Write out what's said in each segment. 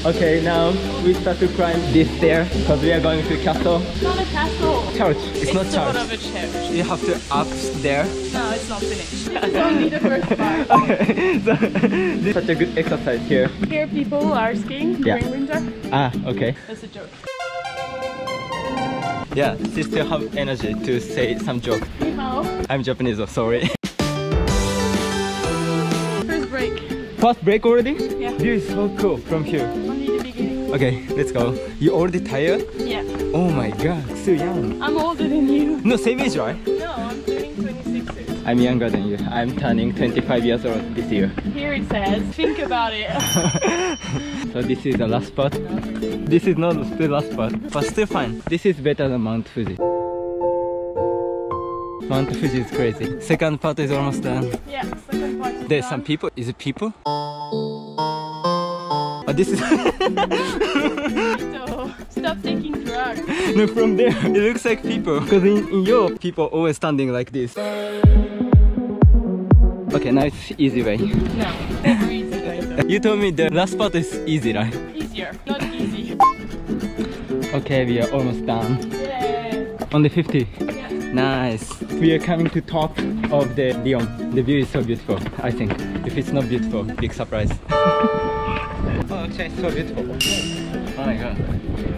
Okay, now we start to climb this stair because we are going to castle. It's not a castle. Church. It's not sort church. of a church. You have to up there. No, it's not finished. This is only the first part. Okay, so this is such a good exercise here. Here people are skiing during winter. Ah, okay. That's a joke. Yeah, she still have energy to say some joke. Ni hao. I'm Japanese, so sorry. First break. First break already? Yeah. View is so cool from here. Only the beginning. Okay, let's go. You already tired? Yeah. Oh my god, so young. I'm older than you. No, same age, right? No, I'm turning 26. I'm younger than you. I'm turning 25 years old this year. Here it says, think about it. So this is the last spot. This is not the last spot, but still fine. This is better than Mount Fuji. Mount Fuji is crazy. Second part is almost done. Yeah, second part is There's done. some people. Is it people? Oh, this is... So, stop taking drugs. No, from there, it looks like people. Because in Europe, people always standing like this. Okay, now it's easy way. No, never easy way. You told me the last part is easy, right? Easier, not easy. Okay, we are almost done. Yeah. Only 50. Yeah. Nice. We are coming to top of the Lyon. The view is so beautiful, I think. If it's not beautiful, big surprise. Oh, actually it's so beautiful. Oh my god.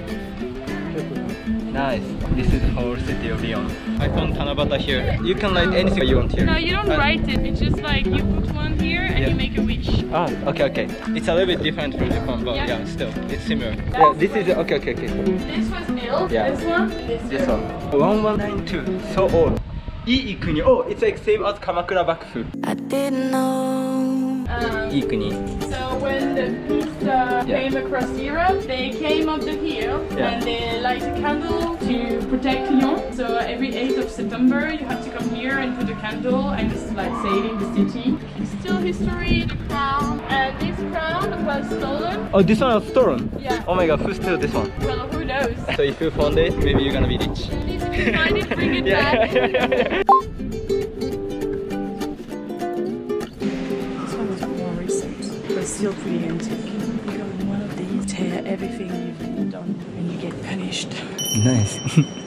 Nice. This is the whole city of Lyon. I found Tanabata here. You can write anything you want here. No, you don't write it. It's just like you put one here and Yeah. you make a wish. Ah, okay. It's a little bit different from Japan, but Yeah. yeah, still, it's similar. Yeah, this is, okay. This was ill. Yeah. This one. This one. 1192. So old. Iikuni. Oh, it's like same as Kamakura Bakufu. I didn't know. Iikuni. So when the Buddhists came across Europe, they came up the hill Yeah. and they light a candle to protect Lyon. So every 8th of September you have to come here and put a candle and it's like saving the city. Still history, the crown. And this crown was stolen. Oh, this one was stolen? Yeah. Oh my god, who stole this one? Well, who knows? So if you found it, maybe you're gonna be rich. At least if you find it, bring it Yeah. back. This one is more recent, but still pretty antique. You go in one of these, tear everything you've done, and you get punished. Nice.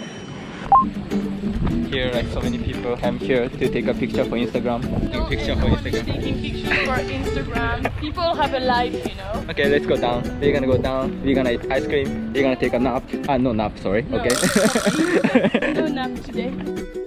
Here, like so many people come here to take a picture for Instagram. No, Picture for everyone is Instagram. taking pictures for Instagram. People have a life, you know. Okay, let's go down. We're gonna go down. We're gonna eat ice cream. We're gonna take a nap. Ah, no nap, sorry. No, Okay. no nap today.